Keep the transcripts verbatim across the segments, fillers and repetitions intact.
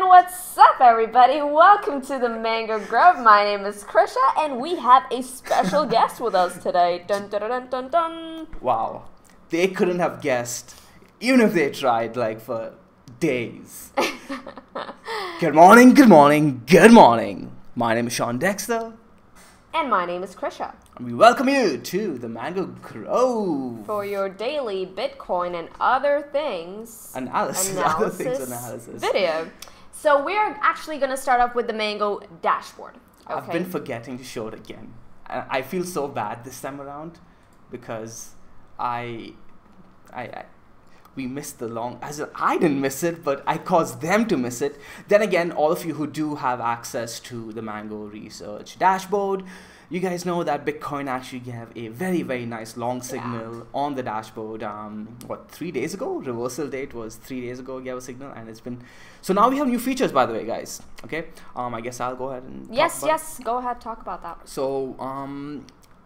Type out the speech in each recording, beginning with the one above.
what's up, everybody? Welcome to the Mango Grove. My name is Krisha, and we have a special guest with us today. Dun, dun, dun, dun, dun. Wow. They couldn't have guessed, even if they tried, like, for days. Good morning, good morning, good morning. My name is Sean Dexter. And my name is Krisha. And we welcome you to the Mango Grove. For your daily Bitcoin and other things Analysis. analysis Other things analysis. video. So we're actually going to start off with the Mango dashboard. Okay? I've been forgetting to show it again. And I feel so bad this time around because I, I, I we missed the long, as in I didn't miss it, but I caused them to miss it. Then again, all of you who do have access to the Mango Research dashboard, you guys know that Bitcoin actually gave a very, very nice long signal yeah. on the dashboard. Um, what, three days ago? Reversal date was three days ago, gave a signal, and it's been... So now we have new features, by the way, guys. Okay, um, I guess I'll go ahead and Yes, talk yes, go ahead, talk about that. So, um...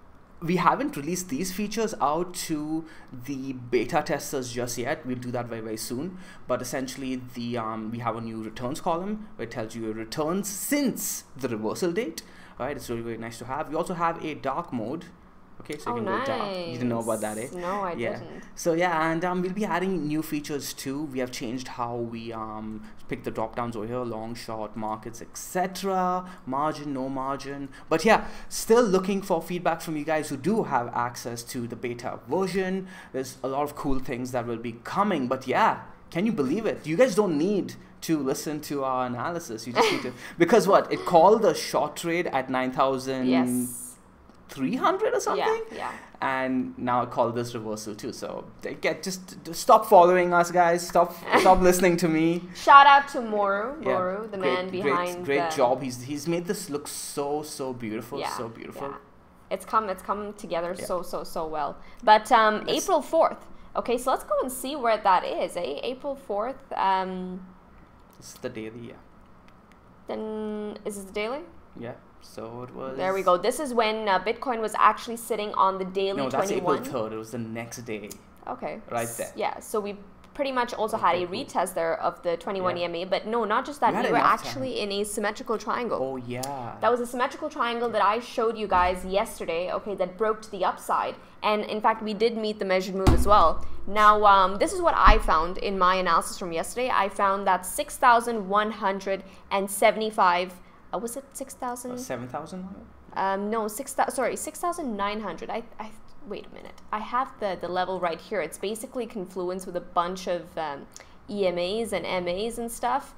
we haven't released these features out to the beta testers just yet. We'll do that very, very soon. But essentially, the um, we have a new returns column where it tells you your returns since the reversal date. All right, it's really, really nice to have. We also have a dark mode. Okay, so oh, you can nice. go dark. You didn't know about that, eh? No, I yeah. didn't. So yeah, and um, we'll be adding new features too. We have changed how we um, pick the drop downs over here, long, short, markets, et cetera. Margin, no margin. But yeah, still looking for feedback from you guys who do have access to the beta version. There's a lot of cool things that will be coming. But yeah, can you believe it? You guys don't need to listen to our analysis. You just need to, because what? It called the short trade at nine thousand. Yes. three hundred or something, yeah, yeah. And now I call this reversal too. So they get just, just stop following us, guys. Stop, stop listening to me. Shout out to Moru, Yeah. Moru, the great, man behind. Great, great the job. He's he's made this look so so beautiful, yeah, so beautiful. Yeah. It's come, it's come together Yeah. so so so well. But um, Let's April fourth. Okay, so let's go and see where that is. Eh, April fourth. Um, This is the daily, yeah. then is this the daily? Yeah. So it was. There we go. This is when uh, Bitcoin was actually sitting on the daily No, that's twenty-one. April third. It was the next day. Okay. Right there. Yeah. So we pretty much also Okay, had a cool. retest there of the twenty-one Yeah. E M A, but no, not just that. You had We were enough actually in a symmetrical triangle. Oh yeah. That was a symmetrical triangle that I showed you guys yesterday, okay, that broke to the upside. And in fact, we did meet the measured move as well. Now, um, this is what I found in my analysis from yesterday. I found that six thousand one hundred seventy-five, uh, was it six thousand? Uh, Seven thousand. Um, no, six thousand, sorry, six thousand nine hundred. I, I, wait a minute. I have the, the level right here. It's basically confluence with a bunch of um, E M As and M As and stuff.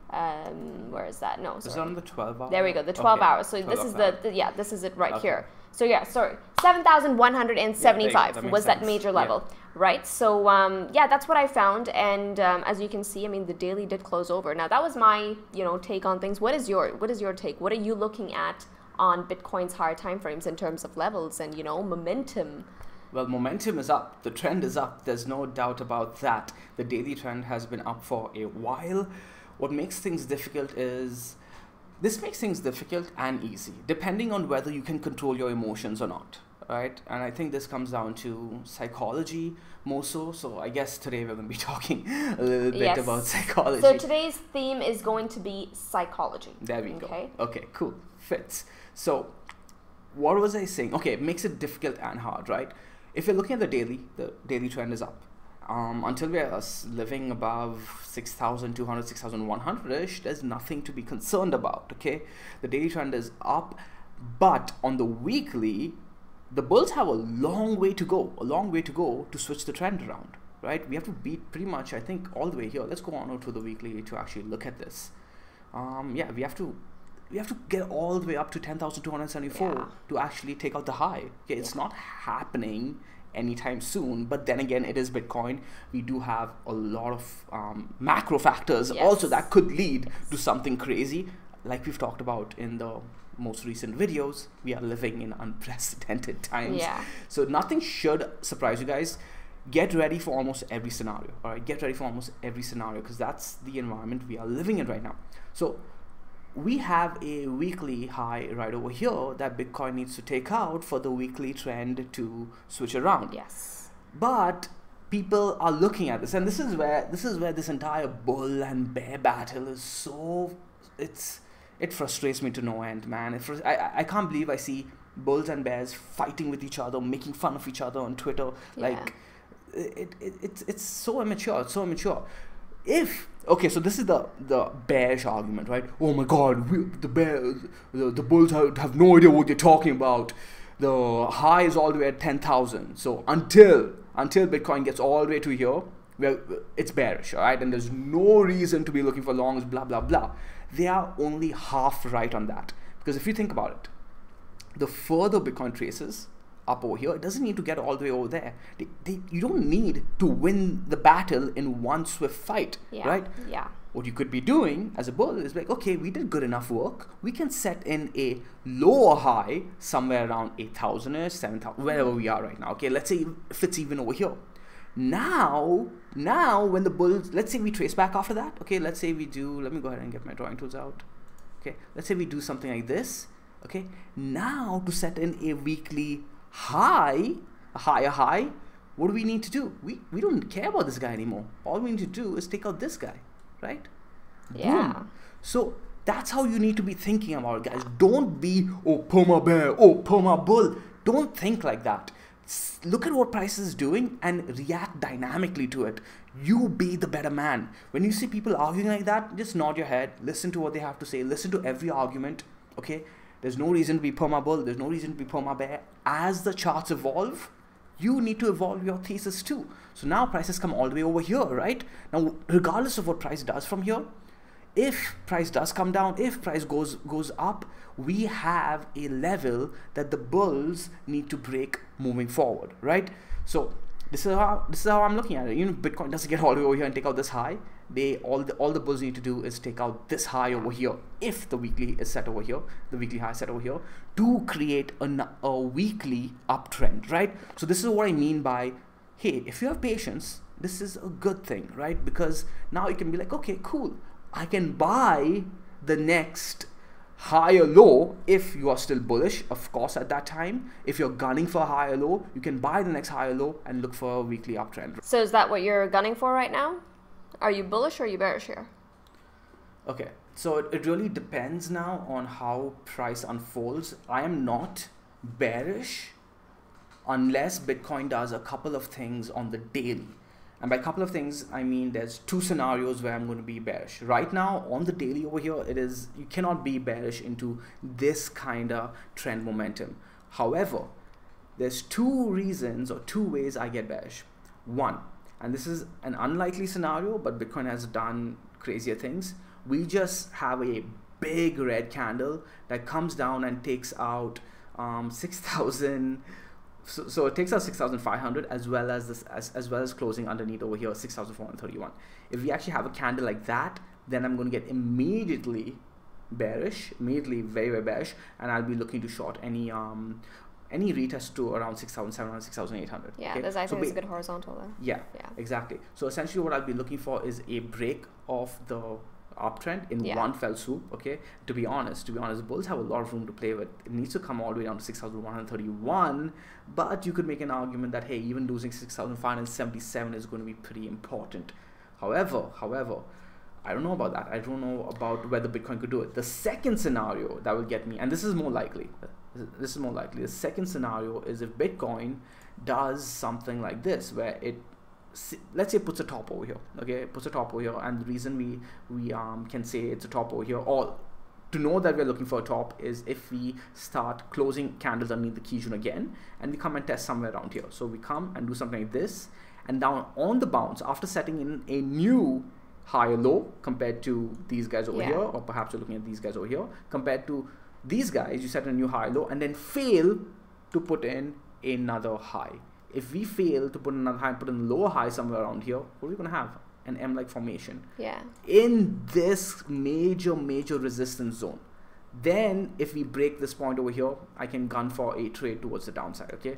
Um, where is that? No, sorry. Is it on the twelve hour? There we go, the twelve Okay. hours. So twelve this is hour. the, the, yeah, this is it right Okay. here. So yeah, sorry, seven thousand one hundred seventy-five Yeah, that was makes that sense. major Yeah. level, right? So um, yeah, that's what I found. And um, as you can see, I mean, the daily did close over. Now that was my, you know, take on things. What is your, what is your take? What are you looking at on Bitcoin's higher timeframes in terms of levels and, you know, momentum? Well, momentum is up. The trend is up. There's no doubt about that. The daily trend has been up for a while. What makes things difficult is, this makes things difficult and easy, depending on whether you can control your emotions or not, right? And I think this comes down to psychology more so. So I guess today we're going to be talking a little bit Yes. about psychology. So today's theme is going to be psychology. There we Okay. go. Okay, cool. Fits. So what was I saying? Okay, it makes it difficult and hard, right? If you're looking at the daily, the daily trend is up. Um, until we are living above six thousand two hundred, six thousand one hundred-ish, there's nothing to be concerned about, okay? The daily trend is up, but on the weekly, the bulls have a long way to go, a long way to go to switch the trend around, right? We have to beat pretty much, I think, all the way here. Let's go on over to the weekly to actually look at this. Um, yeah, we have to we have to get all the way up to ten thousand two hundred seventy-four Yeah. to actually take out the high. Okay, it's Yeah. not happening anytime soon, but then again, it is Bitcoin. We do have a lot of um, macro factors Yes. also that could lead to something crazy, like we've talked about in the most recent videos. We are living in unprecedented times, Yeah. so nothing should surprise you guys. Get ready for almost every scenario. All right, get ready for almost every scenario, because that's the environment we are living in right now. So we have a weekly high right over here that Bitcoin needs to take out for the weekly trend to switch around. Yes. But people are looking at this, and this is where this is where this entire bull and bear battle is so it's it frustrates me to no end, man. It frus- I I I can't believe I see bulls and bears fighting with each other, making fun of each other on Twitter. Yeah. Like it, it it's it's so immature. It's so immature. If okay, so this is the the bearish argument, right? Oh my God, we, the bears, the, the bulls have, have no idea what they're talking about. The high is all the way at ten thousand. So until until Bitcoin gets all the way to here, well, it's bearish, all right? And there's no reason to be looking for longs, blah blah blah. They are only half right on that, because if you think about it, the further Bitcoin traces up over here, it doesn't need to get all the way over there. They, they, you don't need to win the battle in one swift fight, Yeah. right? Yeah. What you could be doing as a bull is like, okay, we did good enough work. We can set in a lower high somewhere around eight thousand or seven thousand, wherever we are right now. Okay, let's say if it's even over here. Now, now when the bulls, let's say we trace back after that. Okay, let's say we do, let me go ahead and get my drawing tools out. Okay, let's say we do something like this. Okay, now to set in a weekly high, a higher high, what do we need to do? We, we don't care about this guy anymore. All we need to do is take out this guy, right? Yeah. Boom. So that's how you need to be thinking about it, guys. Don't be, oh, perma bear, oh, perma bull. Don't think like that. S- Look at what price is doing and react dynamically to it. You be the better man. When you see people arguing like that, just nod your head, listen to what they have to say, listen to every argument, okay? There's no reason to be perma bull, there's no reason to be perma bear. As the charts evolve, you need to evolve your thesis too. So now prices come all the way over here, right? Now, regardless of what price does from here, if price does come down, if price goes goes up, we have a level that the bulls need to break moving forward, right? So this is how this is how I'm looking at it. You know, Bitcoin doesn't get all the way over here and take out this high. They all the all the bulls need to do is take out this high over here. If the weekly is set over here, the weekly high set over here, to create a, a weekly uptrend, right? So this is what I mean by, hey, if you have patience, this is a good thing, right? Because now you can be like, okay, cool. I can buy the next higher low if you are still bullish, of course, at that time. If you're gunning for a higher low, you can buy the next higher low and look for a weekly uptrend. So is that what you're gunning for right now? Are you bullish or are you bearish here? Okay, so it, it really depends now on how price unfolds. I am not bearish unless Bitcoin does a couple of things on the daily. And by a couple of things, I mean there's two scenarios where I'm going to be bearish. Right now, on the daily over here, it is you cannot be bearish into this kind of trend momentum. However, there's two reasons or two ways I get bearish. One, and this is an unlikely scenario, but Bitcoin has done crazier things. We just have a big red candle that comes down and takes out um, six thousand. So, so it takes out six thousand five hundred as well as this as, as well as closing underneath over here six thousand four hundred thirty-one. If we actually have a candle like that, then I'm going to get immediately bearish, immediately very very bearish, and I'll be looking to short any um any retest to around six thousand seven hundred, six thousand eight hundred. Yeah, okay? there's I so think there's a good horizontal there. Yeah, Yeah. exactly. So essentially what I'll be looking for is a break of the uptrend in Yeah. one fell swoop. Okay, to be honest, to be honest, bulls have a lot of room to play with. It needs to come all the way down to six thousand one hundred thirty-one, but you could make an argument that hey, even losing six thousand five hundred seventy-seven is going to be pretty important. However, however, I don't know about that. I don't know about whether Bitcoin could do it. The second scenario that will get me, and this is more likely, this is more likely. The second scenario is if Bitcoin does something like this, where it, let's say, puts a top over here. Okay, puts a top over here, and the reason we we um can say it's a top over here, or to know that we're looking for a top, is if we start closing candles underneath the key zone again, and we come and test somewhere around here. So we come and do something like this, and down on the bounce after setting in a new higher low compared to these guys over Yeah. here, or perhaps you're looking at these guys over here compared to these guys, you set a new high low and then fail to put in another high. If we fail to put another high and put in a lower high somewhere around here, what are we going to have? An M-like formation Yeah. in this major major resistance zone. Then if we break this point over here, I can gun for a trade towards the downside. Okay,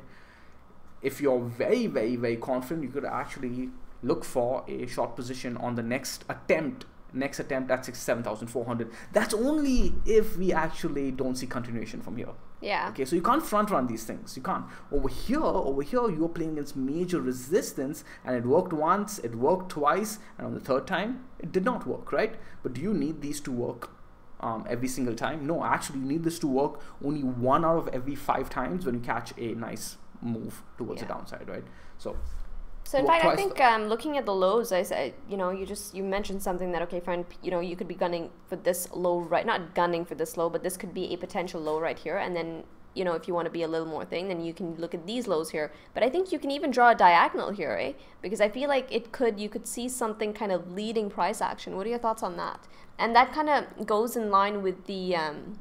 if you're very very very confident, you could actually look for a short position on the next attempt next attempt at sixty-seven thousand four hundred. That's only if we actually don't see continuation from here. Yeah. Okay, so you can't front run these things. You can't. Over here, over here, you're playing against major resistance, and it worked once, it worked twice, and on the third time, it did not work, right? But do you need these to work um, every single time? No, actually, you need this to work only one out of every five times when you catch a nice move towards Yeah. the downside, right? So. So in fact, I think um, looking at the lows, I said, you know, you just you mentioned something that okay, fine, you know, you could be gunning for this low, right? Not gunning for this low, but this could be a potential low right here, and then you know, if you want to be a little more thing, then you can look at these lows here. But I think you can even draw a diagonal here, eh? Because I feel like it could, you could see something kind of leading price action. What are your thoughts on that? And that kind of goes in line with the um,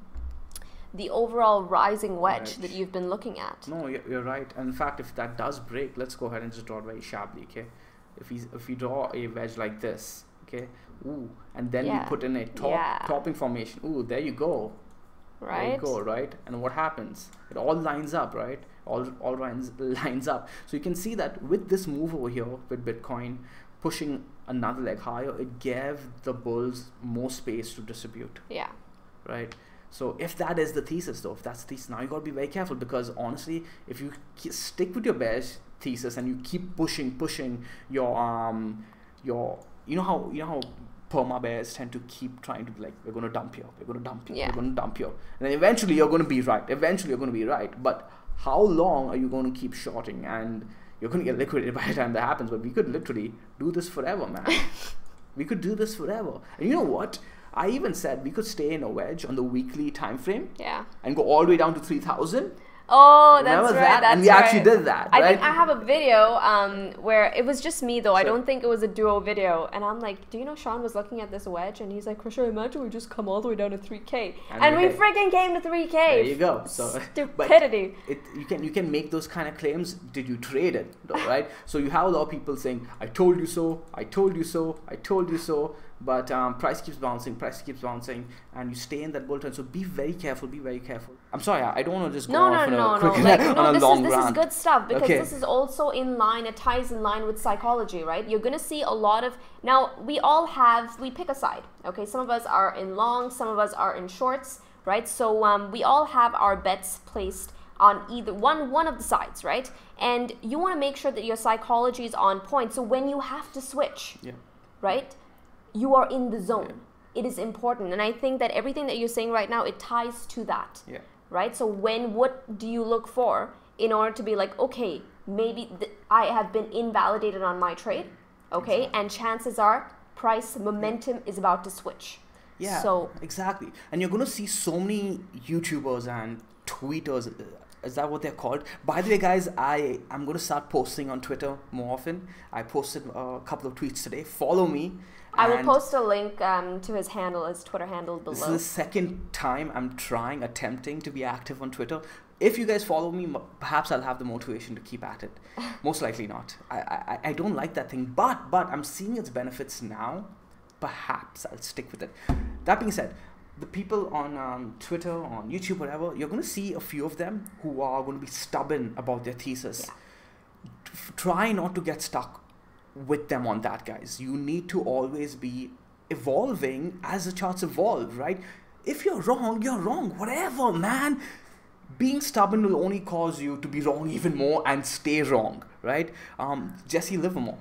the overall rising wedge Wedge. that you've been looking at. No, you're, you're right. And in fact, if that does break, let's go ahead and just draw it very sharply, okay? If we if we draw a wedge like this, okay, ooh, and then Yeah. we put in a top Yeah. topping formation, ooh, there you go, Right? there you go, right? And what happens? It all lines up, right? All all lines lines up. So you can see that with this move over here with Bitcoin pushing another leg higher, it gave the bulls more space to distribute, Yeah. right? So if that is the thesis, though, if that's the thesis, now you got to be very careful, because honestly, if you ke- stick with your bearish thesis and you keep pushing, pushing your um your you know how you know how perma bears tend to keep trying to be like, we're going to dump here, we're going to dump here, Yeah. we're going to dump here, and then eventually you're going to be right. Eventually you're going to be right, but how long are you going to keep shorting? And you're going to get liquidated by the time that happens. But we could literally do this forever, man. We could do this forever. And you know what? I even said we could stay in a wedge on the weekly time frame Yeah. and go all the way down to three thousand. Oh, that's Remember right. that? That's And we right. actually did that, I right? think I have a video um, where it was just me, though. I So- don't think it was a duo video. And I'm like, do you know Sean was looking at this wedge? And he's like, Krisha, imagine we just come all the way down to three K. And And, we we hit. freaking came to three K. There you go. So, but Stupidity. it, you can you can make those kind of claims. Did you trade it, though, right? So you have a lot of people saying, "I told you so, I told you so, I told you so," but um, price keeps bouncing, price keeps bouncing, and you stay in that bull trend. So be very careful. Be very careful. I'm sorry, I I don't want to just go No, off no, on no, a no. quick Like, on no, a this long is this is rant. good stuff because Okay. this is also in line. It ties in line with psychology, right? You're gonna see a lot of now. We all have we pick a side. Okay, some of us are in long, some of us are in shorts, right? So um, we all have our bets placed on either one one of the sides, right? And you want to make sure that your psychology is on point. So when you have to switch, Yeah. right, you are in the zone. It is important, and I think that everything that you're saying right now, it ties to that. Yeah. Right? So when, what do you look for in order to be like, okay, maybe th- I have been invalidated on my trade, okay, Exactly. and chances are price momentum is about to switch. Yeah, So exactly. And you're going to see so many YouTubers and tweeters. uh, Is that what they're called? By the way, guys, I, I'm going to start posting on Twitter more often. I posted a couple of tweets today. Follow me. I will And post a link um, to his handle, his Twitter handle This below. is the second time I'm trying, attempting to be active on Twitter. If you guys follow me, m- perhaps I'll have the motivation to keep at it. Most likely not. I, I, I don't like that thing, but but I'm seeing its benefits now. Perhaps I'll stick with it. That being said, the people on um, Twitter, on YouTube, whatever, you're going to see a few of them who are going to be stubborn about their thesis. Yeah. F- Try not to get stuck with them on that, guys. You need to always be evolving as the charts evolve, right? If you're wrong, you're wrong. Whatever, man. Being stubborn will only cause you to be wrong even more and stay wrong, right? Um, Jesse Livermore,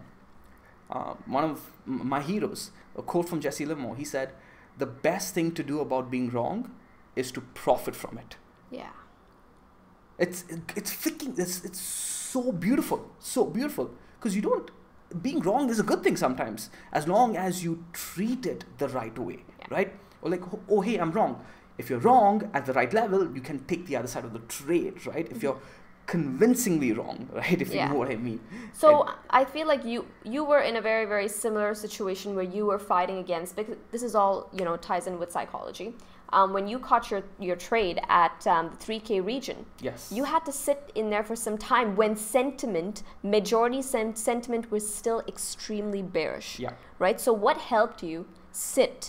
uh, one of m- my heroes, a quote from Jesse Livermore. He said, "The best thing to do about being wrong is to profit from it." Yeah. It's it's freaking it's it's so beautiful, so beautiful, because you don't. Being wrong is a good thing sometimes, as long as you treat it the right way, Yeah. right? Or like, oh, oh, hey, I'm wrong. If you're wrong at the right level, you can take the other side of the trade, right? If you're convincingly wrong, right? If Yeah. you know what I mean. So And- I feel like you you were in a very very similar situation where you were fighting against, because this is all, you know, ties in with psychology. Um, when you caught your your trade at um, the three K region, yes, you had to sit in there for some time when sentiment, majority sen- sentiment was still extremely bearish. Yeah. Right. So what helped you sit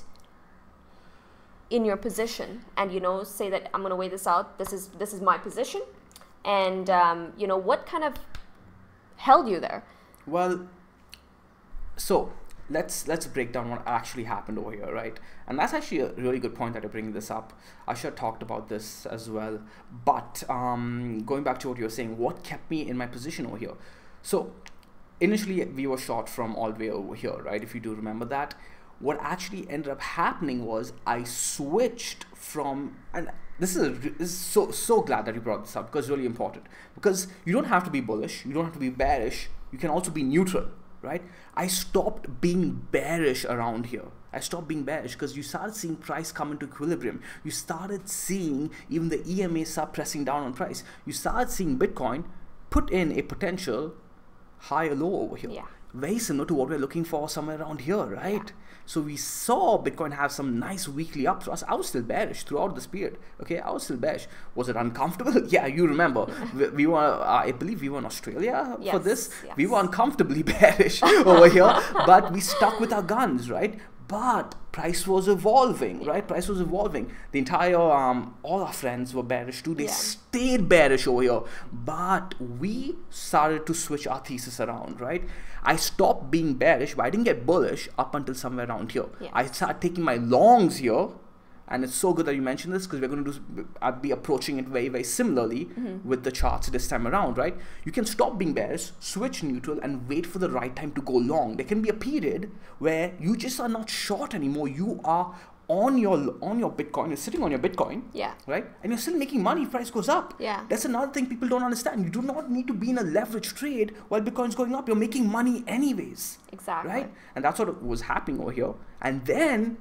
in your position and, you know, say that I'm going to weigh this out. This is this is my position, and um, you know, what kind of held you there? Well, so let's let's break down what actually happened over here, right? And that's actually a really good point that you're bringing this up. I should have talked about this as well. But um, going back to what you're saying, what kept me in my position over here? So initially we were short from all the way over here, right? If you do remember that. What actually ended up happening was I switched from, and this is, a, this is so so glad that you brought this up, because it's really important, because you don't have to be bullish, you don't have to be bearish, you can also be neutral, right? I stopped being bearish around here. I stopped being bearish because you started seeing price come into equilibrium. You started seeing even the E M A start pressing down on price. You started seeing Bitcoin put in a potential higher low over here. Yeah. Very similar to what we're looking for somewhere around here, right? Yeah. So we saw Bitcoin have some nice weekly upthrust. I was still bearish throughout this period. Okay, I was still bearish. Was it uncomfortable? Yeah, you remember. we, we were, uh, I believe we were in Australia yes, for this. Yes. We were uncomfortably bearish over here, but we stuck with our guns, right? But price was evolving, yeah. right? Price was evolving. The entire, um, all our friends were bearish too. They yeah. stayed bearish over here. But we started to switch our thesis around, right? I stopped being bearish, but I didn't get bullish up until somewhere around here. Yeah. I started taking my longs here. And it's so good that you mentioned this, because we're going to do, I'll be approaching it very, very similarly mm-hmm. with the charts this time around, right? You can stop being bearish, switch neutral, and wait for the right time to go long. There can be a period where you just are not short anymore. You are on your on your Bitcoin, you're sitting on your Bitcoin, yeah, right? And you're still making money if price goes up. Yeah. That's another thing people don't understand. You do not need to be in a leverage trade while Bitcoin's going up. You're making money anyways. Exactly. Right? And that's what was happening over here. And then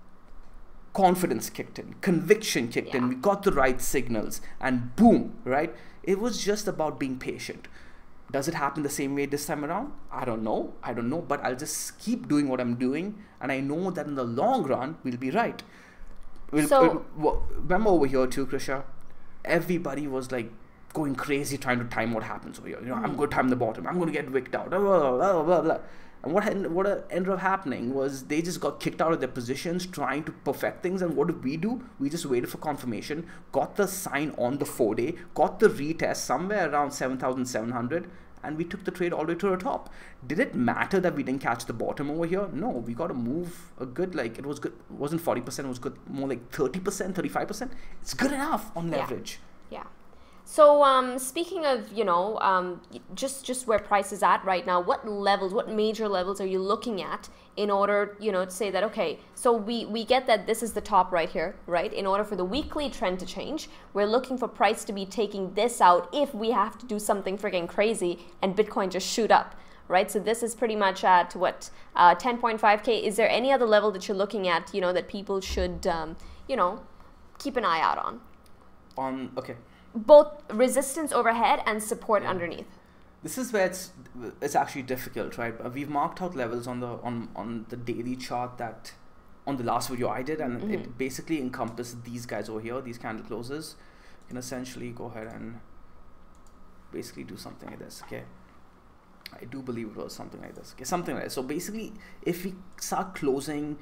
confidence kicked in, conviction kicked yeah. in, we got the right signals, and boom, right? It was just about being patient. Does it happen the same way this time around? I don't know, I don't know, but I'll just keep doing what I'm doing, and I know that in the long run, we'll be right. We'll, so, we'll, remember over here too, Krisha, everybody was like going crazy trying to time what happens over here. You know, mm-hmm. I'm going to time the bottom, I'm going to get wicked out, blah, blah, blah, blah, blah. And what had, what ended up happening was they just got kicked out of their positions trying to perfect things. And what did we do? We just waited for confirmation, got the sign on the four day, got the retest somewhere around seven thousand seven hundred, and we took the trade all the way to the top. Did it matter that we didn't catch the bottom over here? No, we got to move a good, like it was good, it wasn't forty percent, it was good, more like thirty percent, thirty-five percent. It's good enough on leverage. Yeah. yeah. So um, speaking of, you know, um, just just where price is at right now, what levels, what major levels are you looking at in order, you know, to say that, okay, so we, we get that this is the top right here, right? In order for the weekly trend to change, we're looking for price to be taking this out if we have to do something freaking crazy and Bitcoin just shoot up, right? So this is pretty much at what, uh, ten point five K. Is there any other level that you're looking at, you know, that people should, um, you know, keep an eye out on? On, okay. Both resistance overhead and support yeah. underneath. This is where it's it's actually difficult, right? We've marked out levels on the on on the daily chart that on the last video I did, and mm-hmm. it basically encompasses these guys over here, these candle closes. You can essentially go ahead and basically do something like this. Okay, I do believe it was something like this. Okay, something like this. So basically, if we start closing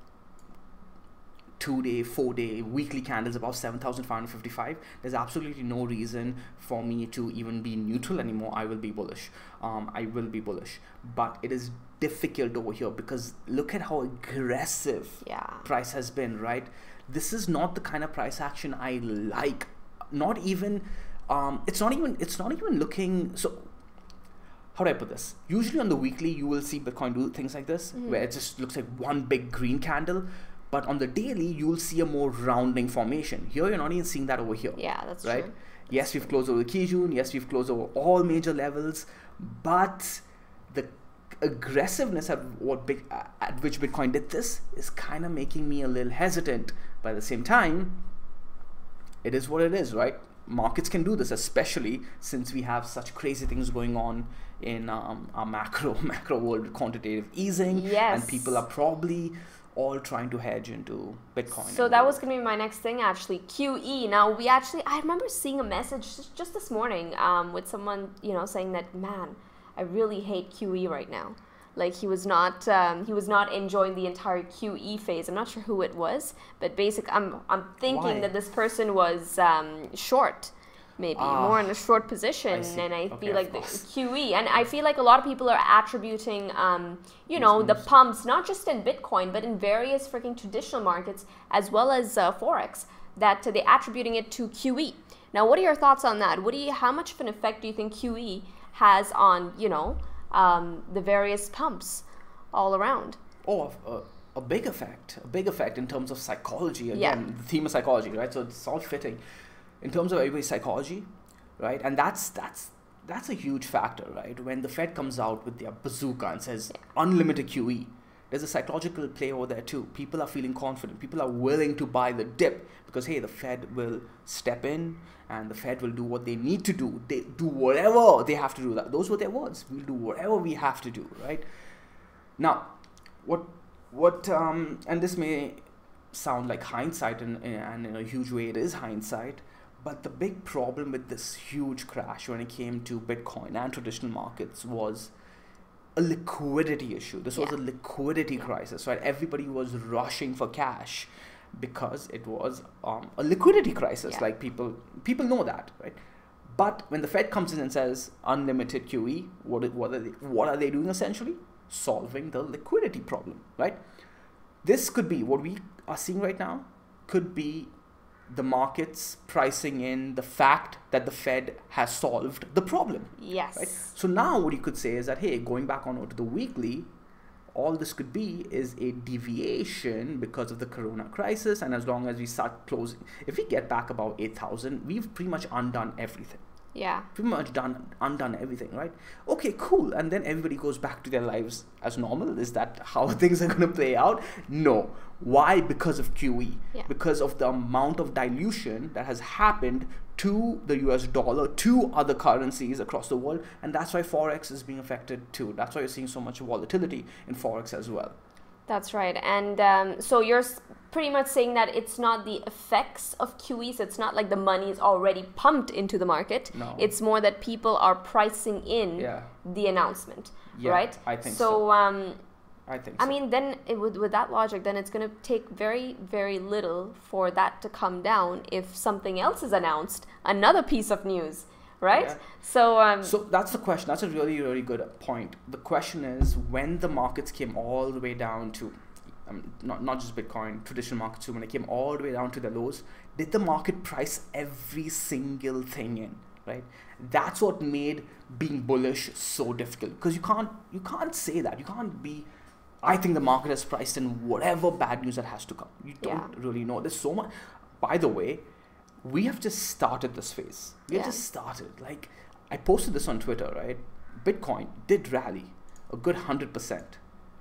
two-day, four-day, weekly candles above seven thousand five hundred fifty-five, there's absolutely no reason for me to even be neutral anymore. I will be bullish. Um, I will be bullish. But it is difficult over here because look at how aggressive yeah. price has been, right? This is not the kind of price action I like. Not even, um, it's not even, it's not even looking, so how do I put this? Usually on the weekly, you will see Bitcoin do things like this, mm-hmm. where it just looks like one big green candle. But on the daily, you will see a more rounding formation. Here, you're not even seeing that over here. Yeah, that's right? true. Yes, we've closed over the Kijun. Yes, we've closed over all major levels. But the aggressiveness at what big, uh, at which Bitcoin did this is kind of making me a little hesitant. But at the same time, it is what it is, right? Markets can do this, especially since we have such crazy things going on in um, our macro macro world with quantitative easing. Yes. And people are probably all trying to hedge into Bitcoin. So that was going to be my next thing, actually. Q E. Now, we actually, I remember seeing a message just, just this morning um, with someone, you know, saying that, man, I really hate Q E right now. Like he was not, um, he was not enjoying the entire Q E phase. I'm not sure who it was, but basically, I'm, I'm thinking Why? that this person was um, short. maybe Ah, more in a short position, I see. and I Okay, feel of like the course. Q E, and I feel like a lot of people are attributing, um, you These know, the moves. pumps not just in Bitcoin but in various freaking traditional markets as well as uh, forex, that uh, they're attributing it to Q E. Now, what are your thoughts on that? What do you, how much of an effect do you think Q E has on, you know, um, the various pumps all around? Oh, a, a big effect, a big effect in terms of psychology. Again, Yeah. the theme of psychology, right? So it's all fitting in terms of everybody's psychology, right? And that's that's that's a huge factor, right? When the Fed comes out with their bazooka and says unlimited Q E, there's a psychological play over there too. People are feeling confident. People are willing to buy the dip because hey, the Fed will step in and the Fed will do what they need to do. They do whatever they have to do. That those were their words. We'll do whatever we have to do, right? Now, what what um and this may sound like hindsight, and, and in a huge way it is hindsight, but the big problem with this huge crash when it came to Bitcoin and traditional markets was a liquidity issue. This was Yeah. a liquidity crisis, right? Everybody was rushing for cash because it was um, a liquidity crisis. Yeah. Like people people know that, right? But when the Fed comes in and says unlimited Q E, what what are they, what are they doing essentially? Solving the liquidity problem, right? This could be what we are seeing right now, could be the markets pricing in the fact that the Fed has solved the problem. Yes. Right? So now what you could say is that, hey, going back on to the weekly, all this could be is a deviation because of the corona crisis. And as long as we start closing, if we get back about eight thousand, we've pretty much undone everything. Yeah. Pretty much done, undone everything, right? Okay, cool. And then everybody goes back to their lives as normal. Is that how things are going to play out? No. Why? Because of Q E. Yeah. Because of the amount of dilution that has happened to the U S dollar, to other currencies across the world. And that's why Forex is being affected too. That's why you're seeing so much volatility in Forex as well. That's right. And um, so you're s- pretty much saying that it's not the effects of Q Es. It's not like the money is already pumped into the market. No. It's more that people are pricing in Yeah. the announcement, Yeah, right? I think so. so. Um, I think I so. mean, then it would, with that logic, then it's going to take very, very little for that to come down if something else is announced, another piece of news, right? Yeah. So, um, So that's the question. That's a really, really good point. The question is, when the markets came all the way down to, um, not, not just Bitcoin, traditional markets too, when it came all the way down to the lows, did the market price every single thing in, right? That's what made being bullish so difficult, because you can't, you can't say that. You can't be, I think the market has priced in whatever bad news that has to come. You don't Yeah. really know. There's so much. By the way, we have just started this phase. We have Yeah. just started. Like, I posted this on Twitter, right? Bitcoin did rally a good one hundred percent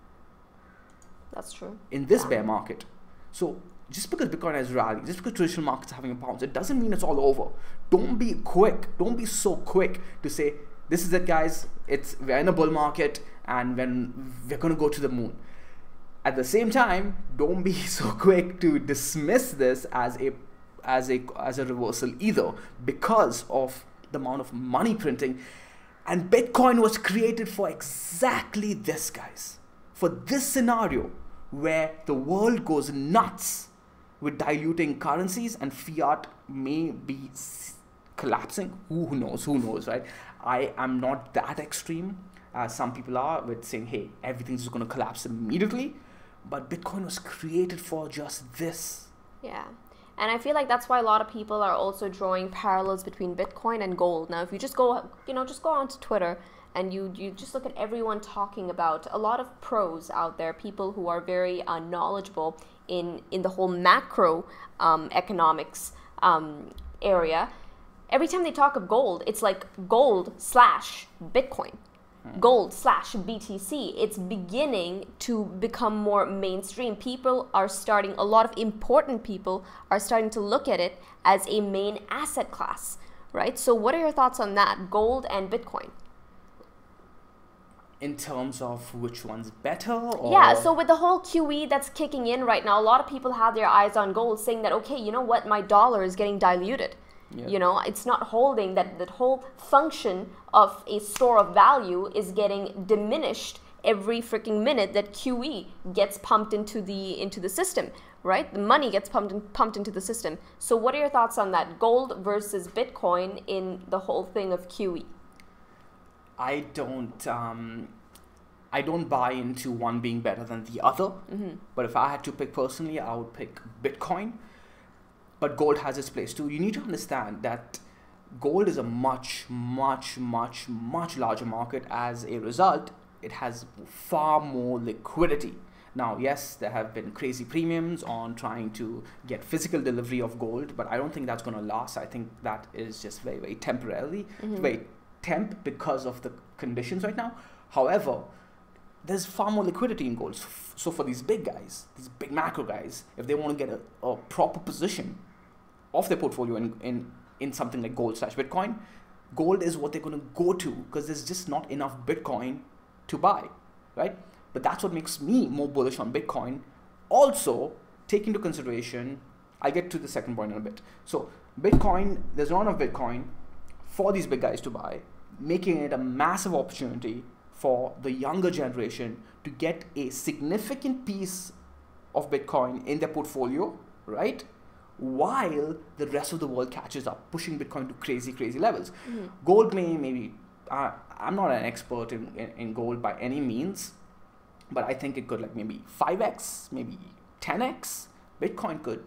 that's true. in this Yeah. bear market. So just because Bitcoin has rallied, just because traditional markets are having a bounce, it doesn't mean it's all over. Don't be quick. Don't be so quick to say, this is it, guys. It's we're in a bull market and when we're going to go to the moon. At the same time, don't be so quick to dismiss this as a as a as a reversal either, because of the amount of money printing. And Bitcoin was created for exactly this, guys. For this scenario where the world goes nuts with diluting currencies and fiat may be s- collapsing. Who knows? Who knows, right? I am not that extreme as some people are with saying, hey, everything's just going to collapse immediately. But Bitcoin was created for just this. Yeah. And I feel like that's why a lot of people are also drawing parallels between Bitcoin and gold. Now, if you just go, you know, just go onto Twitter and you, you just look at everyone talking about a lot of pros out there, people who are very uh, knowledgeable in, in the whole macro um, economics um, area. Every time they talk of gold, it's like gold slash Bitcoin. Gold slash B T C. It's beginning to become more mainstream. People are starting, a lot of important people are starting to look at it as a main asset class, right? So what are your thoughts on that, gold and Bitcoin? In terms of which one's better? Or Yeah, so with the whole Q E that's kicking in right now, a lot of people have their eyes on gold, saying that, okay, you know what, my dollar is getting diluted. Yeah. You know, it's not holding, that that whole function of a store of value is getting diminished every freaking minute that Q E gets pumped into the into the system, right? The money gets pumped in, pumped into the system. So what are your thoughts on that? Gold versus Bitcoin in the whole thing of Q E? I don't um, I don't buy into one being better than the other. Mm-hmm. But if I had to pick personally, I would pick Bitcoin. But gold has its place too. You need to understand that gold is a much, much, much, much larger market. As a result, it has far more liquidity. Now, yes, there have been crazy premiums on trying to get physical delivery of gold, but I don't think that's going to last. I think that is just very, very temporarily, mm-hmm. very temp because of the conditions right now. However, there's far more liquidity in gold. So for these big guys, these big macro guys, if they want to get a, a proper position of their portfolio in, in, in something like gold slash Bitcoin, gold is what they're going to go to because there's just not enough Bitcoin to buy, right? But that's what makes me more bullish on Bitcoin. Also, take into consideration, I'll get to the second point in a bit. So Bitcoin, there's not enough Bitcoin for these big guys to buy, making it a massive opportunity for the younger generation to get a significant piece of Bitcoin in their portfolio, right? While the rest of the world catches up, pushing Bitcoin to crazy, crazy levels. Mm-hmm. Gold may maybe, uh, I'm not an expert in, in, in gold by any means, but I think it could like maybe five X, maybe ten X. Bitcoin could,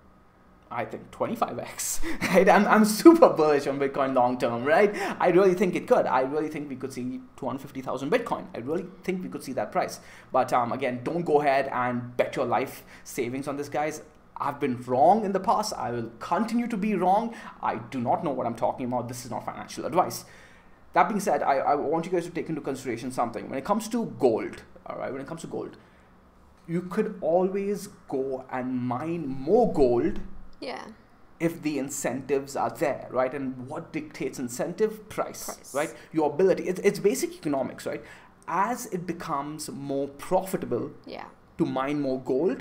I think, twenty-five X, right? I'm, I'm super bullish on Bitcoin long term, right? I really think it could. I really think we could see two hundred fifty thousand Bitcoin. I really think we could see that price. But um, again, don't go ahead and bet your life savings on this, guys. I've been wrong in the past. I will continue to be wrong. I do not know what I'm talking about. This is not financial advice. That being said, I, I want you guys to take into consideration something. When it comes to gold, all right, when it comes to gold, you could always go and mine more gold. Yeah. If the incentives are there, right? And what dictates incentive? Price, Price. right? Your ability. It's, it's basic economics, right? As it becomes more profitable yeah. to mine more gold,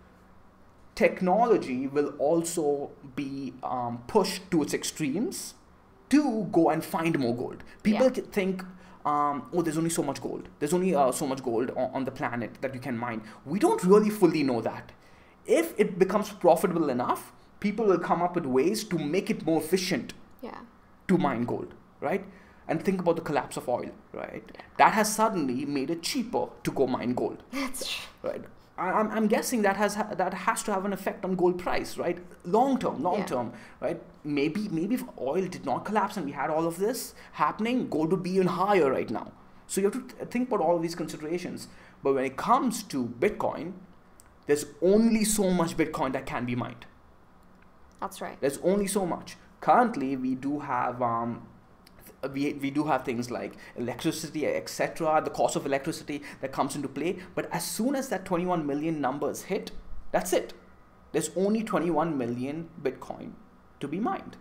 technology will also be um, pushed to its extremes to go and find more gold. People Yeah. think, um, oh, there's only so much gold. There's only uh, so much gold on, on the planet that you can mine. We don't really fully know that. If it becomes profitable enough, people will come up with ways to make it more efficient Yeah. to mine gold, right? And think about the collapse of oil, right? Yeah. That has suddenly made it cheaper to go mine gold, That's true. right? I- I'm, I'm guessing that has ha- that has to have an effect on gold price, right? Long term, long Yeah. term, right? Maybe maybe if oil did not collapse and we had all of this happening, gold would be even higher right now. So you have to th- think about all of these considerations. But when it comes to Bitcoin, there's only so much Bitcoin that can be mined. That's right. There's only so much. Currently, we do have um, th- we we do have things like electricity, et cetera. The cost of electricity that comes into play. But as soon as that twenty-one million numbers hit, that's it. There's only twenty-one million Bitcoin to be mined.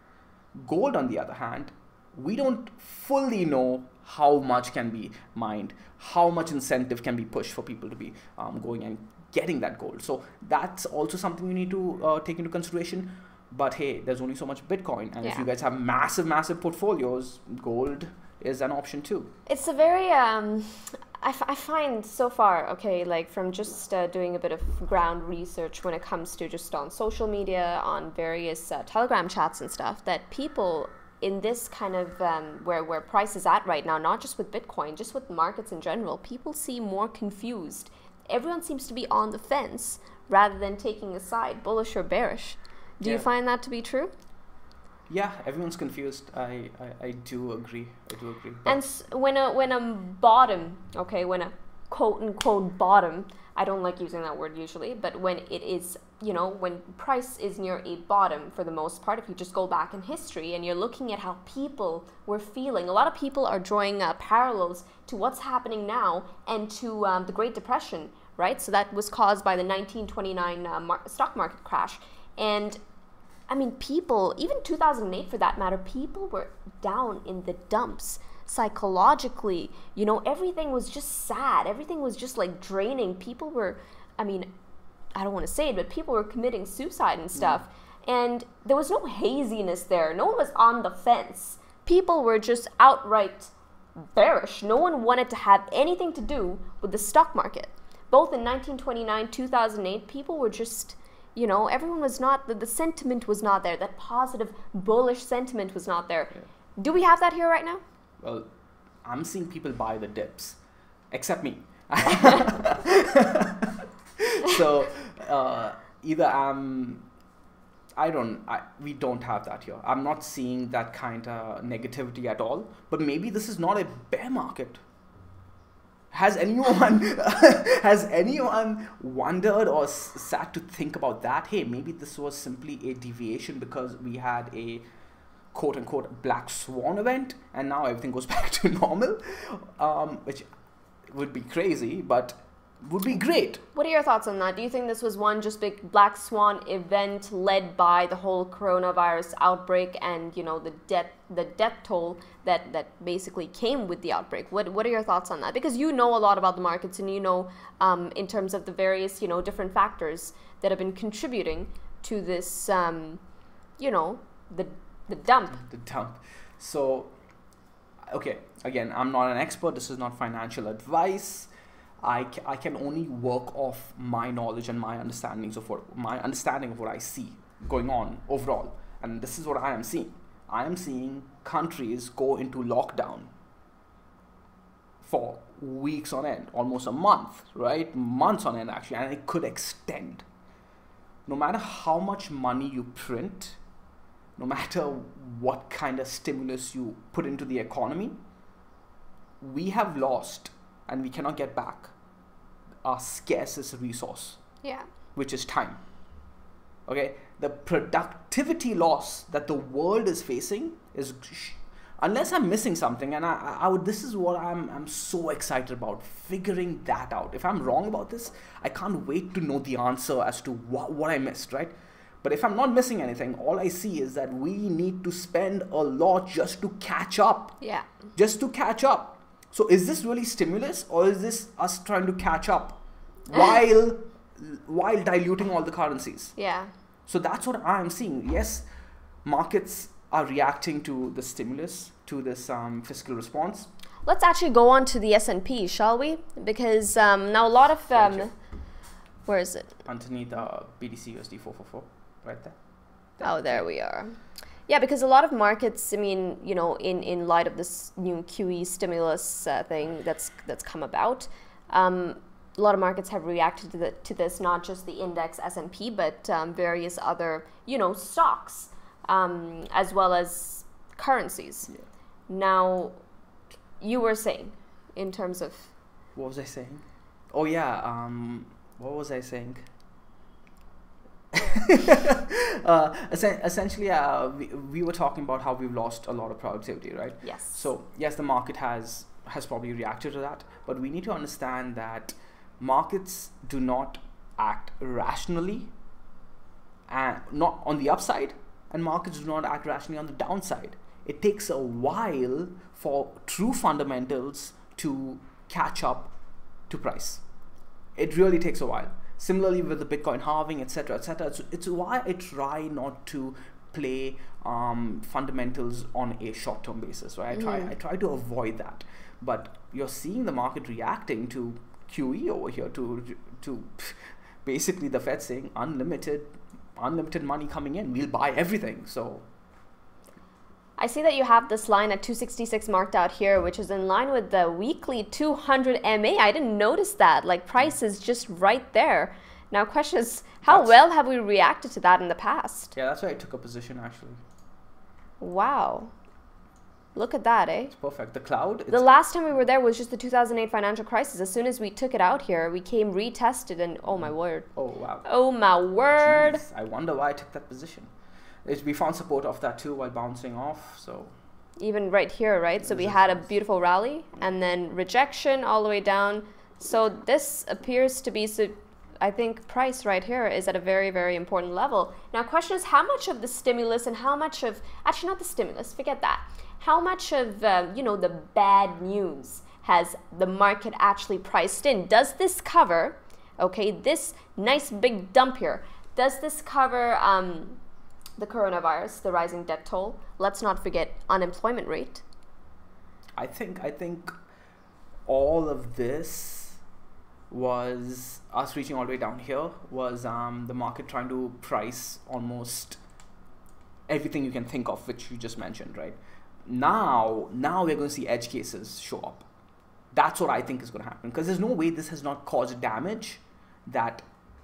Gold, on the other hand, we don't fully know how much can be mined, how much incentive can be pushed for people to be um, going and getting that gold. So that's also something you need to uh, take into consideration. But hey, there's only so much Bitcoin. And Yeah. if you guys have massive, massive portfolios, gold is an option too. It's a very, um, I, f- I find so far, okay, like from just uh, doing a bit of ground research when it comes to just on social media, on various uh, Telegram chats and stuff, that people in this kind of um, where, where price is at right now, not just with Bitcoin, just with markets in general, people seem more confused. Everyone seems to be on the fence rather than taking a side, bullish or bearish. Do Yeah. you find that to be true? Yeah, everyone's confused. I, I, I do agree. I do agree. But And s- when a when a bottom, okay, when a quote unquote bottom, I don't like using that word usually, but when it is, you know, when price is near a bottom for the most part, if you just go back in history and you're looking at how people were feeling, a lot of people are drawing uh, parallels to what's happening now and to um, the Great Depression, right? So that was caused by the nineteen twenty-nine uh, mar- stock market crash. And I mean, people, even two thousand eight for that matter, people were down in the dumps psychologically. You know, everything was just sad. Everything was just like draining. People were, I mean, I don't want to say it, but people were committing suicide and stuff. Mm. And there was no haziness there. No one was on the fence. People were just outright bearish. No one wanted to have anything to do with the stock market. Both in nineteen twenty-nine, two thousand eight, people were just, you know, everyone was not, the, the sentiment was not there. That positive, bullish sentiment was not there. Yeah. Do we have that here right now? Well, I'm seeing people buy the dips, except me. So uh, either I'm, I don't, I, we don't have that here. I'm not seeing that kind of negativity at all. But maybe this is not a bear market. Has anyone has anyone wondered or s- sat to think about that? Hey, maybe this was simply a deviation because we had a quote unquote black swan event and now everything goes back to normal, um, which would be crazy, but would be great. What are your thoughts on that? Do you think this was one just big black swan event led by the whole coronavirus outbreak and, you know, the death the death toll that that basically came with the outbreak? What what are your thoughts on that? Because you know a lot about the markets and you know um, in terms of the various, you know, different factors that have been contributing to this, um, you know, the the dump. The dump. So, okay, again, I'm not an expert. This is not financial advice. I, ca- I can only work off my knowledge and my understandings of what my understanding of what I see going on overall. And this is what I am seeing. I am seeing countries go into lockdown for weeks on end, almost a month, right? Months on end actually, and it could extend. No matter how much money you print, no matter what kind of stimulus you put into the economy, we have lost and we cannot get back our scarcest resource, Yeah. which is time. Okay, the productivity loss that the world is facing is, unless I'm missing something, and I, I, I would, this is what I'm, I'm so excited about, figuring that out. If I'm wrong about this, I can't wait to know the answer as to what, what I missed, right? But if I'm not missing anything, all I see is that we need to spend a lot just to catch up. Yeah. Just to catch up. So is this really stimulus or is this us trying to catch up while while diluting all the currencies? Yeah. So that's what I'm seeing. Yes, markets are reacting to the stimulus, to this um, fiscal response. Let's actually go on to the S and P, shall we? Because um, now a lot of um, where is it? Underneath the uh, B T C U S D four forty-four, right there. Oh, there we are. Yeah, because a lot of markets, I mean, you know, in, in light of this new Q E stimulus uh, thing that's that's come about, um, a lot of markets have reacted to, the, to this, not just the index S and P, but um, various other, you know, stocks, um, as well as currencies. Yeah. Now, you were saying, in terms of... What was I saying? Oh, yeah. Um, what was I saying? uh, essen- essentially, uh, we, we were talking about how we've lost a lot of productivity, right? Yes. So, yes, the market has has probably reacted to that, but we need to understand that markets do not act rationally, and not on the upside, and markets do not act rationally on the downside. It takes a while for true fundamentals to catch up to price. It really takes a while. Similarly with the Bitcoin halving, et cetera, et cetera. It's, it's why I try not to play um, fundamentals on a short-term basis, right? I try, Mm. I try to avoid that. But you're seeing the market reacting to Q E over here, to to basically the Fed saying unlimited, unlimited money coming in. We'll buy everything. So I see that you have this line at two sixty-six marked out here, which is in line with the weekly two hundred M A. I didn't notice that. Like, price is just right there. Now, question is, how That's- well have we reacted to that in the past? yeah, that's why I took a position actually. Wow. Look at that, eh? It's perfect. The cloud. It's The last time we were there was just the two thousand eight financial crisis. As soon as we took it out here, we came retested and oh my word. oh wow. Oh my word. Jeez, I wonder why I took that position. It, we found support of that too while bouncing off. So Even right here, right? So we had a beautiful rally and then rejection all the way down. So this appears to be, so I think price right here is at a very, very important level. Now, question is how much of the stimulus and how much of, actually not the stimulus, forget that. How much of, uh, you know, the bad news has the market actually priced in? Does this cover, okay, this nice big dump here, does this cover um, the coronavirus, the rising death toll? Let's not forget unemployment rate. I think I think all of this was us reaching all the way down here, was um, the market trying to price almost everything you can think of, which you just mentioned, right? Now, now we're going to see edge cases show up. That's what I think is going to happen, because there's no way this has not caused damage that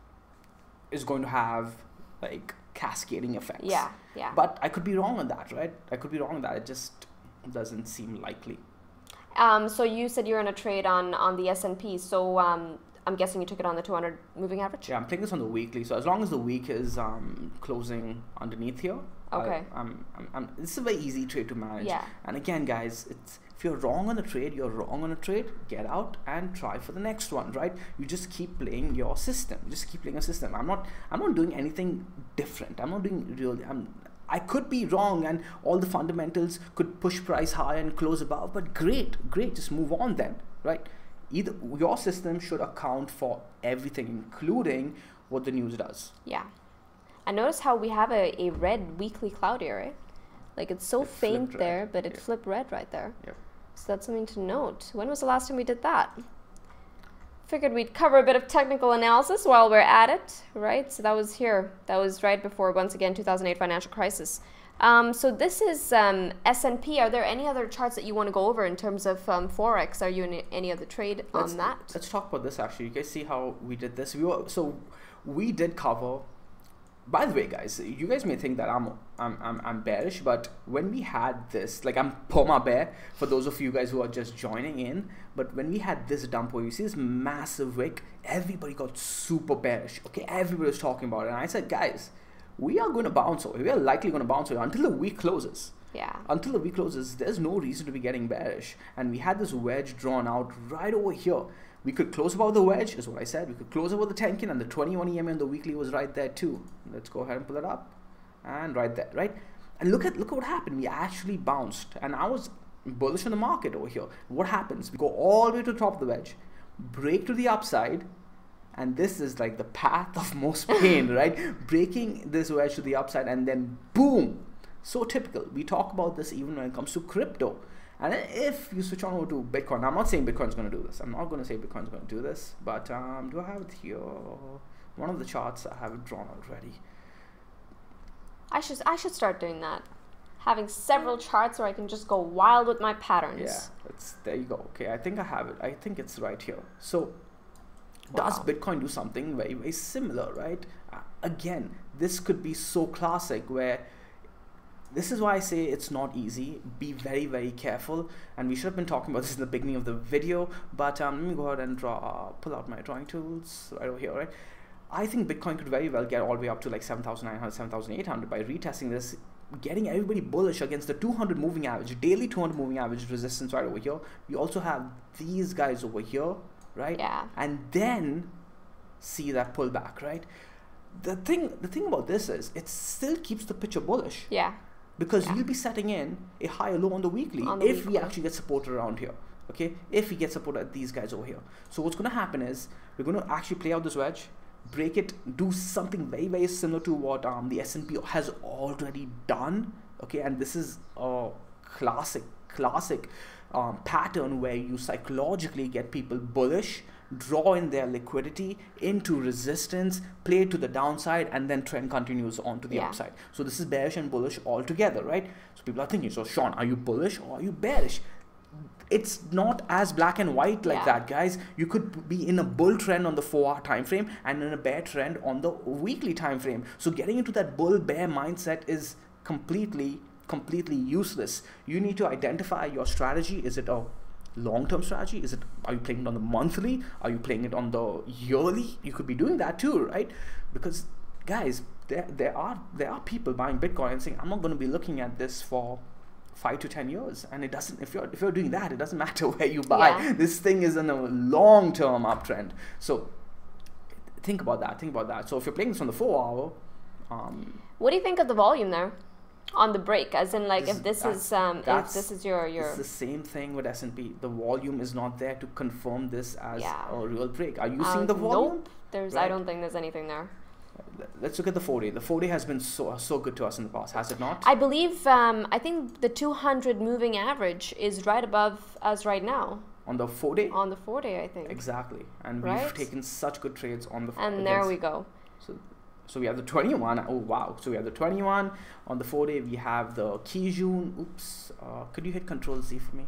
is going to have like cascading effects. Yeah, yeah. But I could be wrong on that, right? I could be wrong on that. It just doesn't seem likely. Um, so you said you're in a trade on, on the S and P. So um, I'm guessing you took it on the two hundred moving average? Yeah, I'm playing this on the weekly. So as long as the week is um, closing underneath here, okay. I, I'm, I'm, I'm, this is a very easy trade to manage. Yeah. And again, guys, it's if you're wrong on a trade, you're wrong on a trade, get out and try for the next one, right? You just keep playing your system. You just keep playing a system. I'm not I'm not doing anything different. I'm not doing really I'm I could be wrong and all the fundamentals could push price high and close above, but great, great, just move on then, right? Either your system should account for everything, including what the news does. Yeah. I notice how we have a, a red weekly cloud here, right? Like it's so It faint flipped there, red. but it Yeah. flipped red right there. Yep. So that's something to note. When was the last time we did that? Figured we'd cover a bit of technical analysis while we're at it, right? So that was here. That was right before, once again, two thousand eight financial crisis. Um, so this is um, S and P. Are there any other charts that you want to go over in terms of um, Forex? Are you in any other trade Let's, on that? Let's talk about this actually. You guys see how we did this? We were, so we did cover. By the way, guys, you guys may think that I'm I'm I'm, I'm bearish, but when we had this, like I'm perma bear for those of you guys who are just joining in. But when we had this dump where you see this massive wick, everybody got super bearish. Okay, everybody was talking about it, and I said, guys, we are going to bounce over. We are likely going to bounce over until the week closes. Yeah. Until the week closes, there's no reason to be getting bearish. And we had this wedge drawn out right over here. We could close above the wedge, is what I said. We could close above the Tenkin, and the twenty-one E M A on the weekly was right there too. Let's go ahead and pull it up. And right there, right? And look at look at what happened. We actually bounced. And I was bullish on the market over here. What happens? We go all the way to the top of the wedge, break to the upside, and this is like the path of most pain, right? Breaking this wedge to the upside, and then boom. So typical. We talk about this even when it comes to crypto. And if you switch on over to Bitcoin, I'm not saying Bitcoin's going to do this. I'm not going to say Bitcoin's going to do this. But um, do I have it here? One of the charts, I have it drawn already. I should I should start doing that. Having several charts where I can just go wild with my patterns. Yeah, it's, there you go. Okay, I think I have it. I think it's right here. So does Wow. Bitcoin do something very, very similar, right? Uh, again, this could be so classic where this is why I say it's not easy. Be very, very careful. And we should have been talking about this in the beginning of the video. But um, let me go ahead and draw, uh, pull out my drawing tools right over here, right? I think Bitcoin could very well get all the way up to like seven thousand nine hundred, seven thousand eight hundred by retesting this, getting everybody bullish against the two hundred moving average, daily two hundred moving average resistance right over here. We also have these guys over here, right? Yeah. And then see that pullback, right? The thing, the thing about this is it still keeps the picture bullish. Yeah. Because Yeah. you'll be setting in a higher low on the weekly On the if we weekly. actually get support around here. Okay, if we get support at these guys over here. So what's going to happen is we're going to actually play out this wedge, break it, do something very, very similar to what um, the S and P has already done. Okay, and this is a classic, classic um, pattern where you psychologically get people bullish, draw in their liquidity into resistance, play to the downside, and then trend continues on to the Yeah. upside. So this is bearish and bullish all together, right? So people are thinking, so Sean, are you bullish or are you bearish? It's not as black and white like Yeah. that, guys. You could be in a bull trend on the four hour time frame and in a bear trend on the weekly time frame. So getting into that bull bear mindset is completely, completely useless. You need to identify your strategy. Is it a long-term strategy? Is it, are you playing it on the monthly? Are you playing it on the yearly? You could be doing that too, right? Because guys, there there are there are people buying Bitcoin and saying, I'm not going to be looking at this for five to ten years, and it doesn't. If you're if you're doing that, it doesn't matter where you buy. Yeah. This thing is in a long-term uptrend. So think about that. Think about that. So if you're playing this on the four-hour, um, What do you think of the volume there on the break? As in, like, This if is- this that- is um, if that's- this is your your it's the same thing with S and P. The volume is not there to confirm this as Yeah. a real break. Are you uh, seeing the volume? Nope. There's I Right. don't think there's anything there. Let's look at the four day. The four day has been so so good to us in the past, has it not? I believe, um, I think the two hundred moving average is right above us right now. On the four day? On the four day, I think. Exactly. And right? we've taken such good trades on the four And there we go. So, so we have the twenty-one. Oh, wow. So we have the twenty-one. On the four day, we have the Kijun. Oops. Uh, could you hit Control Z for me?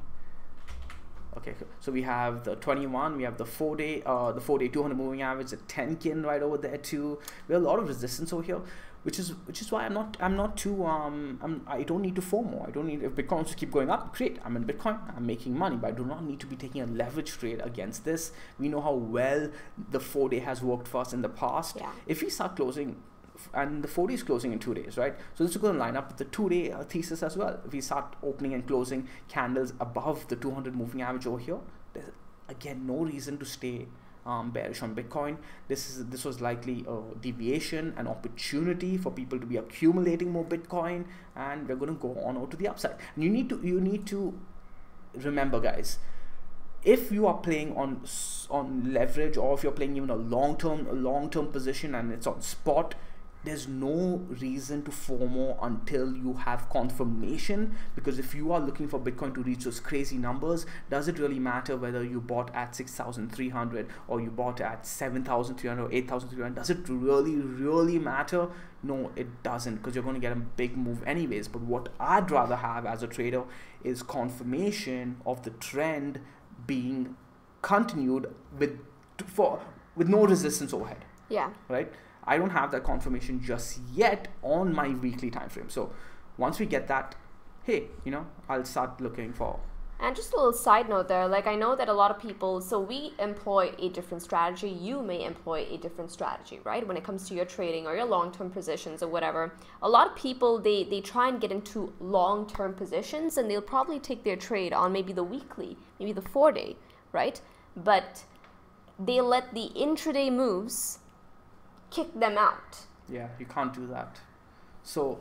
Okay, so we have the twenty-one, we have the four day, uh, the four day two hundred moving average, the Tenkin right over there too. We have a lot of resistance over here, which is which is why I'm not I'm not too um I'm I don't need to FOMO. I don't need, if Bitcoin wants to keep going up, great. I'm in Bitcoin, I'm making money, but I do not need to be taking a leverage trade against this. We know how well the four day has worked for us in the past. Yeah. If we start closing, and the four day is closing in two days, right? So this is going to line up with the two day uh, thesis as well. If we start opening and closing candles above the two hundred moving average over here, there's again no reason to stay um, bearish on Bitcoin. This is this was likely a deviation, an opportunity for people to be accumulating more Bitcoin, and we're going to go on over to the upside. And you need to you need to remember, guys, if you are playing on on leverage, or if you're playing even a long term a long term position and it's on spot, there's no reason to FOMO until you have confirmation, because if you are looking for Bitcoin to reach those crazy numbers, does it really matter whether you bought at six thousand three hundred or you bought at seven thousand three hundred or eight thousand three hundred? Does it really, really matter? No, it doesn't, because you're going to get a big move anyways. But what I'd rather have as a trader is confirmation of the trend being continued with for with no resistance overhead. Yeah. Right? I don't have that confirmation just yet on my weekly time frame. So once we get that, hey, you know, I'll start looking for. And just a little side note there, like I know that a lot of people, so we employ a different strategy. You may employ a different strategy, right? When it comes to your trading or your long-term positions or whatever. A lot of people, they, they try and get into long-term positions, and they'll probably take their trade on maybe the weekly, maybe the four-day, right? But they let the intraday moves kick them out. Yeah, you can't do that. So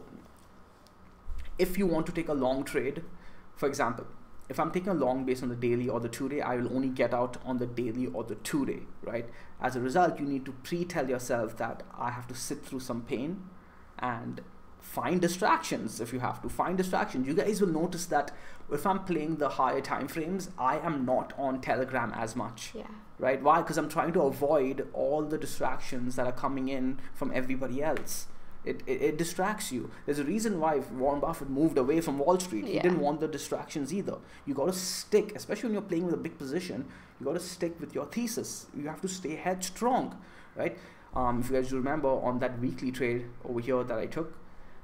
if you want to take a long trade, for example, if I'm taking a long based on the daily or the two day, I will only get out on the daily or the two day, right? As a result, you need to pre-tell yourself that I have to sit through some pain and find distractions. If you have to find distractions, you guys will notice that if I'm playing the higher time frames, I am not on Telegram as much. Yeah. Right? Why? Because I'm trying to avoid all the distractions that are coming in from everybody else. It, it, it distracts you. There's a reason why Warren Buffett moved away from Wall Street. He yeah. didn't want the distractions either. You got to stick, especially when you're playing with a big position, you got to stick with your thesis. You have to stay headstrong, right? Um, if you guys remember on that weekly trade over here that I took,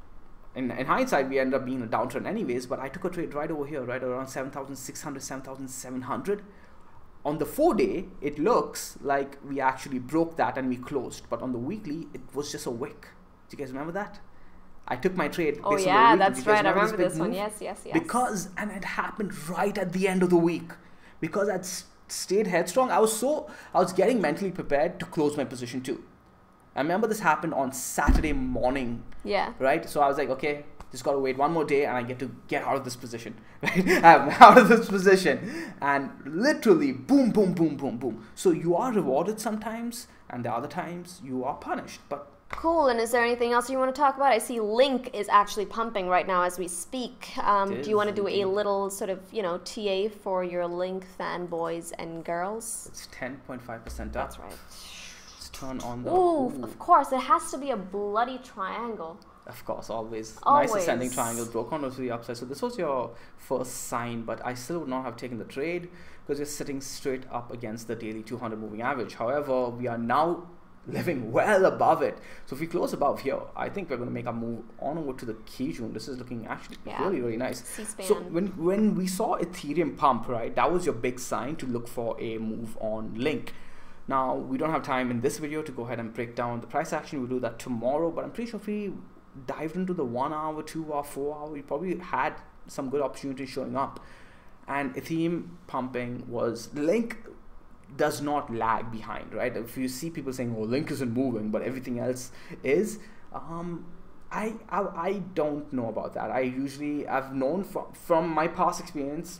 in, in hindsight, we ended up being in a downtrend anyways, but I took a trade right over here, right around seven thousand six hundred, seven thousand seven hundred. On the four day, it looks like we actually broke that and we closed. But on the weekly, it was just a wick. Do you guys remember that? I took my trade. Oh yeah, that's right. I remember this one. Yes, yes, yes. Because, and it happened right at the end of the week. Because I'd stayed headstrong, I was so, I was getting mentally prepared to close my position too. I remember this happened on Saturday morning. Yeah. Right? So I was like, okay, just got to wait one more day and I get to get out of this position. Right? I'm out of this position. And literally, boom, boom, boom, boom, boom. So you are rewarded sometimes, and the other times you are punished. But cool. And is there anything else you want to talk about? I see Link is actually pumping right now as we speak. Um, do you want to do a little sort of, you know, T A for your Link fanboys and girls? It's ten point five percent up. That's right. Let's turn on the... Ooh, ooh. Of course. It has to be a bloody triangle. Of course, always. always. Nice ascending triangle, broke on to the upside. So this was your first sign, but I still would not have taken the trade because you're sitting straight up against the daily two hundred moving average. However, we are now living well above it. So if we close above here, I think we're going to make a move on over to the Kijun. This is looking actually yeah. really, really nice. C-span. So when, when we saw Ethereum pump, right, that was your big sign to look for a move on Link. Now, we don't have time in this video to go ahead and break down the price action. We'll do that tomorrow, but I'm pretty sure if we dived into the one hour, two hour, four hour, we probably had some good opportunities showing up. And Ethereum pumping was, Link does not lag behind, right? If you see people saying, oh, Link isn't moving, but everything else is, um, I, I, I don't know about that. I usually, I've known from, from my past experience,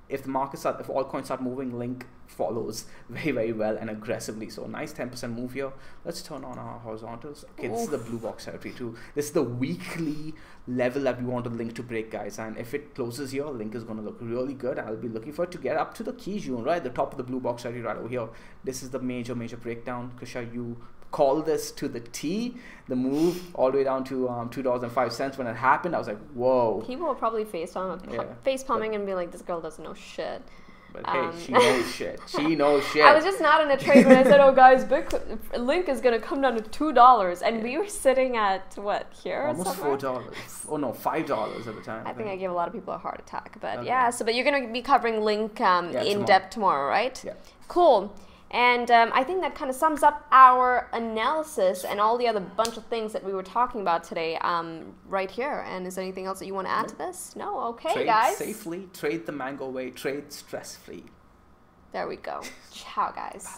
if the market start, if altcoins start moving, Link follows very, very well and aggressively. So nice ten percent move here. Let's turn on our horizontals. Okay, this Oof. is the blue box territory too. This is the weekly level that we want the Link to break, guys. And if it closes here, Link is going to look really good. I'll be looking for it to get up to the key zone, right? The top of the blue box territory right over here. This is the major, major breakdown. Krisha, you call this to the T. The move all the way down to um, two dollars and five cents. When it happened, I was like, whoa. People will probably face palm, yeah, face palming and be like, this girl doesn't know shit. But um, hey, she knows shit. She knows shit. I was just not in a trade when I said, oh guys, Bitcoin, Link is going to come down to two dollars. And yeah. we were sitting at, what, here? Almost four dollars. Oh no, five dollars at the time. I, I think, think I gave a lot of people a heart attack. But okay. yeah, so but you're going to be covering Link um, yeah, in tomorrow. depth tomorrow, right? Yeah. Cool. And um, I think that kind of sums up our analysis and all the other bunch of things that we were talking about today um, right here. And is there anything else that you want to add no. to this? No? Okay, trade guys. Trade safely, trade the mango way, trade stress-free. There we go. Ciao, guys.